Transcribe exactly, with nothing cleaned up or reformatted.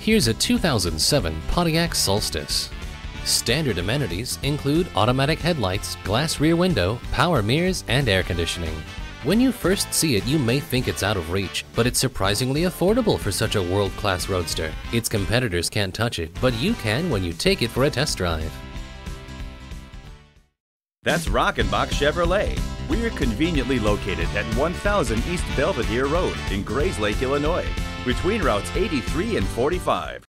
Here's a two thousand seven Pontiac Solstice. Standard amenities include automatic headlights, glass rear window, power mirrors, and air conditioning. When you first see it, you may think it's out of reach, but it's surprisingly affordable for such a world-class roadster. Its competitors can't touch it, but you can when you take it for a test drive. That's Rockenbach Chevrolet. We're conveniently located at one thousand East Belvidere Road in Grayslake, Illinois, between routes eighty-three and forty-five.